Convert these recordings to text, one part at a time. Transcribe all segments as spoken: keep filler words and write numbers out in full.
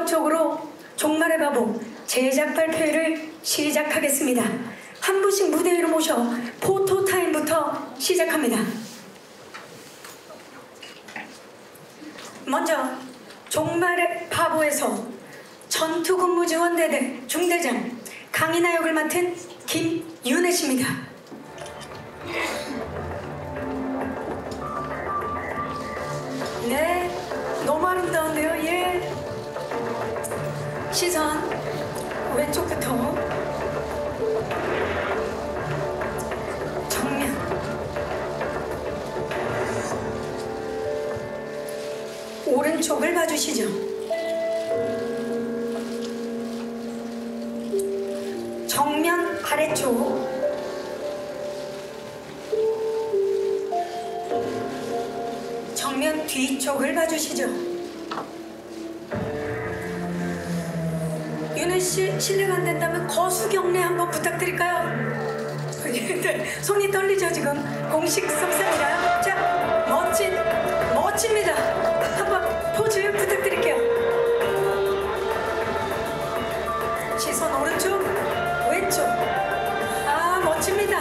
본격적으로 종말의 바보 제작 발표회를 시작하겠습니다. 한 분씩 무대 위로 모셔 포토타임부터 시작합니다. 먼저 종말의 바보에서 전투근무지원대대 중대장 강인하 역을 맡은 김윤혜 씨입니다. 네, 너무 아름다운데요. 예. 시선 왼쪽부터 정면, 오른쪽을 봐주시죠. 정면 아래쪽, 정면 뒤쪽을 봐주시죠. 윤혜씨 실례가 안 된다면 거수경례 한번 부탁드릴까요? 네, 손이 떨리죠 지금? 공식 석상이라요? 자, 멋진, 멋집니다. 한번 포즈 부탁드릴게요. 시선 오른쪽, 왼쪽. 아, 멋집니다.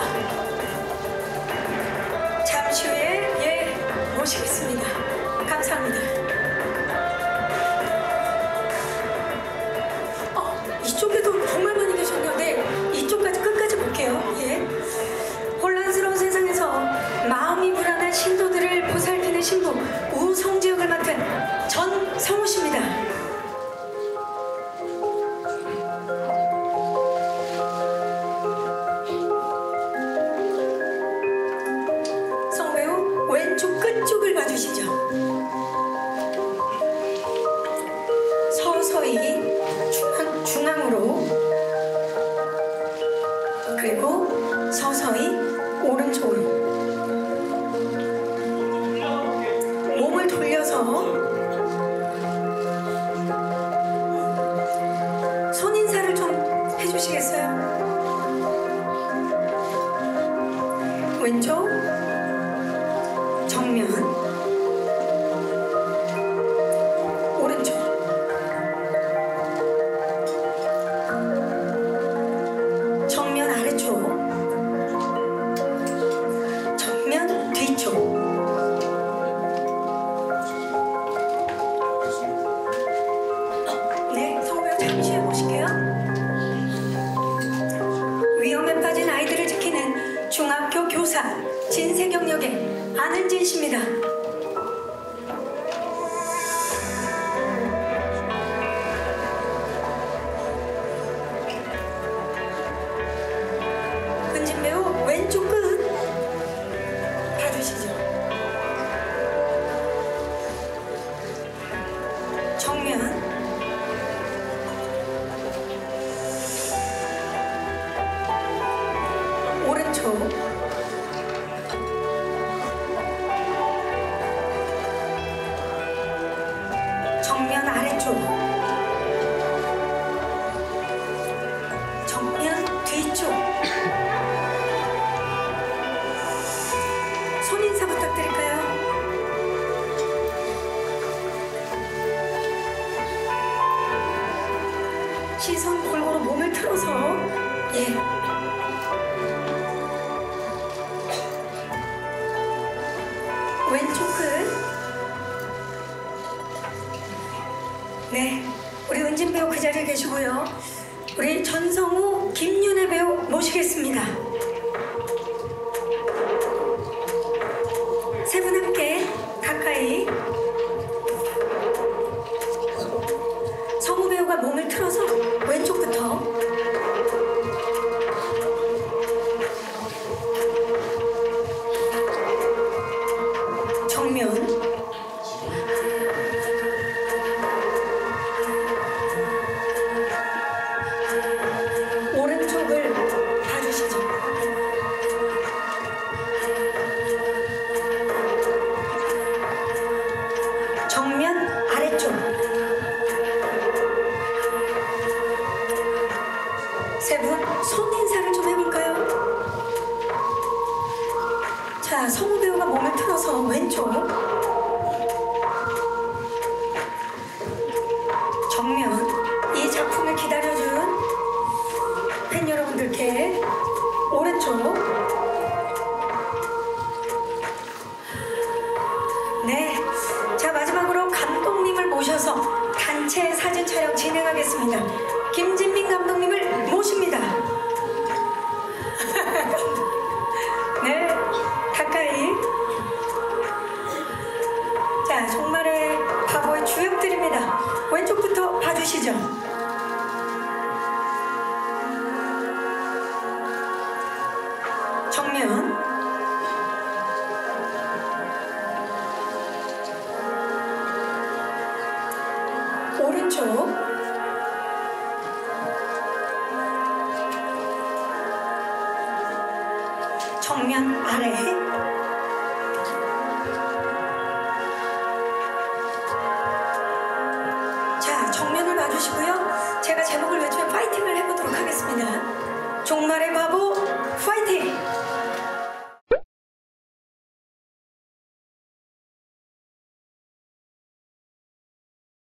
잠시 후에 예 모시겠습니다. 감사합니다. 이쪽에도 정말 많이 계셨네요. 네, 이쪽까지 끝까지 볼게요. 예. 혼란스러운 세상에서 마음이 불안한 신도들을 보살피는 신부 우성지 역을 맡은 전성우 씨입니다. 성배우 왼쪽 끝쪽을 봐주시죠. 서서히 중앙, 중앙으로, 그리고 서서히 오른쪽으로 몸을 돌려서 손인사를 좀 해주시겠어요? 왼쪽 정면, 오른쪽 정면 아래쪽, 정면 뒤쪽. 네, 성우배우 잠시 해보실게요. 위험에 빠진 아이들을 지키는 중학교 교사 진세경 역의 안은진 씨입니다. 배우 왼쪽 끝 봐주시죠. 정면, 오른쪽, 정면 아래쪽, 정면 뒤쪽. 손인사 부탁드릴까요? 시선 골고루 몸을 틀어서 예. 왼쪽 끝. 네, 우리 은진 배우 그 자리에 계시고요. 우리 전성우, 김윤혜 배우 모시겠습니다. 세 분 함께 가까이. 성우 배우가 몸을 틀어서 왼쪽부터 정면, 오른쪽을 봐주시죠. 정면 아래쪽. 세 분 손인사를 좀 해볼까요? 자, 성우 배우가 몸을 틀어서 왼쪽, 정면, 이 작품을 기다려준 팬 여러분들께 오른쪽, 네, 자 마지막으로 감독님을 모셔서 단체 사진 촬영 진행하겠습니다. 김진민 감독님을 모십니다. 네, 가까이. 자, 종말의 바보의 주역들입니다. 왼쪽부터 봐주시죠. 정면, 오른쪽, 정면 아래, 자 정면을 봐주시고요. 제가 제목을 외치면 파이팅을 해보도록 하겠습니다. 종말의 바보 파이팅!